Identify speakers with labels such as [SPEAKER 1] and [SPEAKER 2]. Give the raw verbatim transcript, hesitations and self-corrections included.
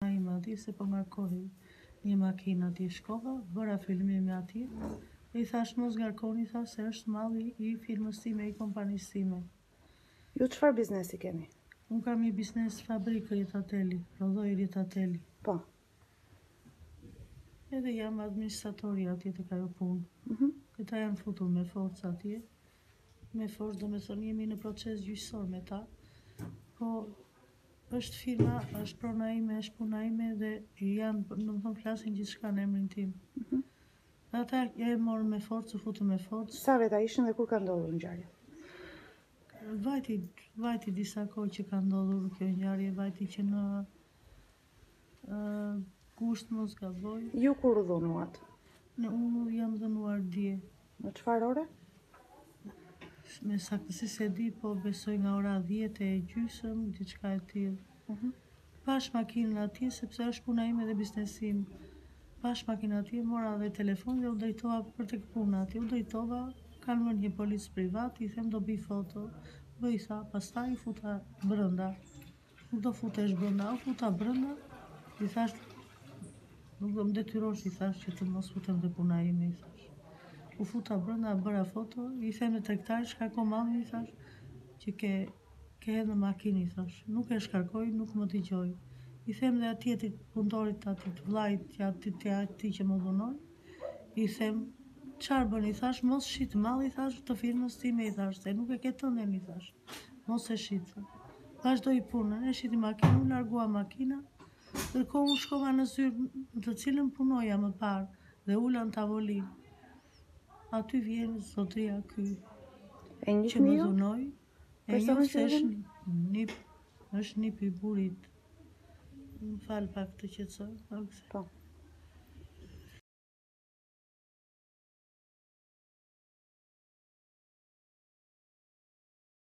[SPEAKER 1] ime ati, se po ngarkohi një makinë ati shkova, bëra filmime ati, e i thash mos ngarkoni, thash se është malli i firmës time, i kompanisë time.
[SPEAKER 2] Ju çfarë biznesi keni?
[SPEAKER 1] Unë kam një biznes fabrikë Rjetateli, prodhoj Rjetateli.
[SPEAKER 2] Po.
[SPEAKER 1] Edhe jam administratori atje të ajo punë.
[SPEAKER 2] Mhm.
[SPEAKER 1] Këta janë futur me forcë atje. Me forcë do me thonë jemi në proces gjyqësor me ta. Po është firma, është prona ime, është puna ime dhe janë, do më thonë flasin gjithçka në emrin tim.
[SPEAKER 2] Mhm.
[SPEAKER 1] Ata e morën me forcë, u futën me forcë.
[SPEAKER 2] Sa veta ishin dhe kur ka ndodhur ngjarja?
[SPEAKER 1] Vajti, vajti disa kohë që ka ndodhur kjo ngjarje, vajti që në uh, gusht mos gaboj.
[SPEAKER 2] Ju kur u dhunuat?
[SPEAKER 1] Në unë jam dhënuar dje.
[SPEAKER 2] Në çfarë ore?
[SPEAKER 1] Me saktësi se di, po besoj nga ora dhjetë e gjysëm, diçka e tillë.
[SPEAKER 2] Mhm.
[SPEAKER 1] Pash makinën atje, sepse është puna ime dhe biznesim. Pash makinën atje, mora dhe telefon dhe u drejtova për tek puna atje. U drejtova, kanë më një polis privat, i them do bëj foto. Bëj tha, pastaj i futa brenda. Nuk do futesh brenda, u futa brenda. I thash, nuk do më detyrosh, i thash që të mos futem dhe puna ime, i thash. U futa brenda, bëra foto, i them e tregtarit, shkarko mami, i thash, që ke, ke hedhë në makinë, i thash. Nuk e shkarkoj, nuk më dëgjoj. I them dhe atje të punëtorit aty të vllajt, që aty të ati që më dhunoi, i them, çfarë bën, i thash, mos shit malli, i thash, të firmës time, i thash, se nuk e ke tënden, i thash. Mos e shit. Vazhdoi punën, e shiti makinën, u largua makina, ndërkohë unë shkova në zyrë në të cilën punoja më parë dhe ula në tavolinë. Aty vjen zotria ky
[SPEAKER 2] E
[SPEAKER 1] që më
[SPEAKER 2] njihni ju?
[SPEAKER 1] dhunoi, e
[SPEAKER 2] Personin
[SPEAKER 1] një
[SPEAKER 2] që
[SPEAKER 1] se
[SPEAKER 2] ju
[SPEAKER 1] është nip, është nip i burit. Më fal pak të qetësoj.
[SPEAKER 2] Po.